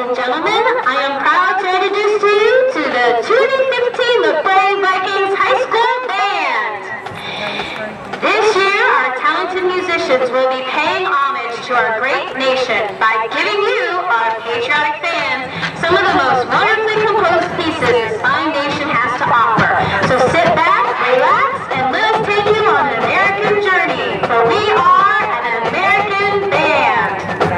and gentlemen, I am proud to introduce to you to the 2015 LaBrae Vikings High School Band. This year, our talented musicians will be paying homage to our great nation by giving you, our patriotic fans, some of the most wonderfully composed pieces this fine nation has to offer. So sit back, relax, and let us take you on an American journey, for we are an American band.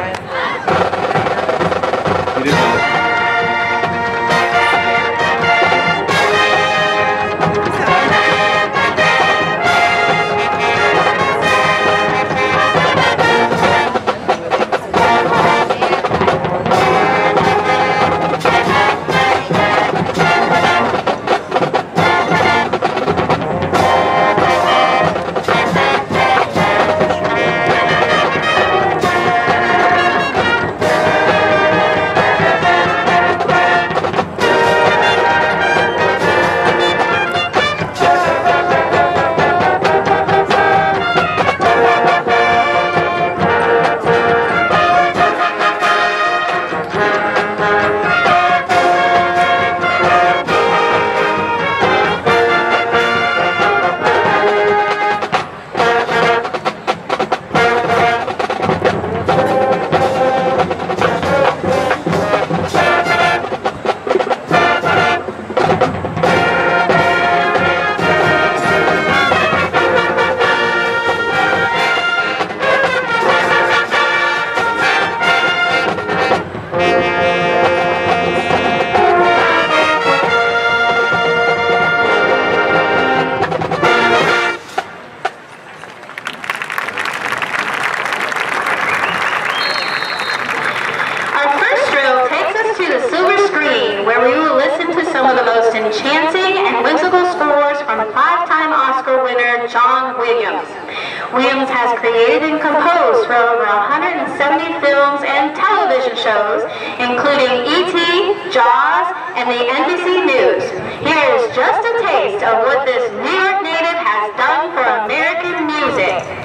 Where we will listen to some of the most enchanting and whimsical scores from five-time Oscar winner John Williams. Williams has created and composed for over 170 films and television shows, including E.T., Jaws, and the NBC News. Here is just a taste of what this New York native has done for American music.